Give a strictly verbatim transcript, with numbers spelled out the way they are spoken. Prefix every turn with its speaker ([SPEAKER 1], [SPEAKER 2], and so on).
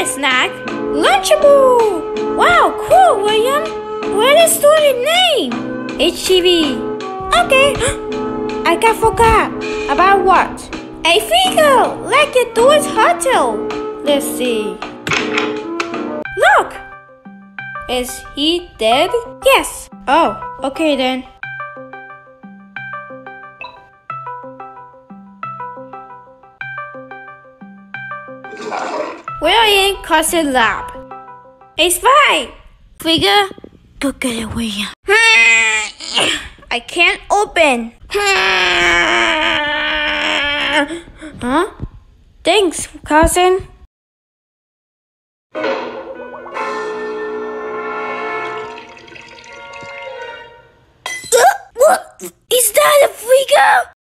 [SPEAKER 1] favorite snack? Lunchable! Wow, cool, William! What is the student name? H T V. Okay. I got forgot. About what? A figure! Like a Doors Hotel. Let's see. Look! Is he dead? Yes. Oh, okay then. We're in Cousin Lab. It's fine. Figure, go get it, William. I can't open. Huh? Thanks, cousin. What? Is that a figure?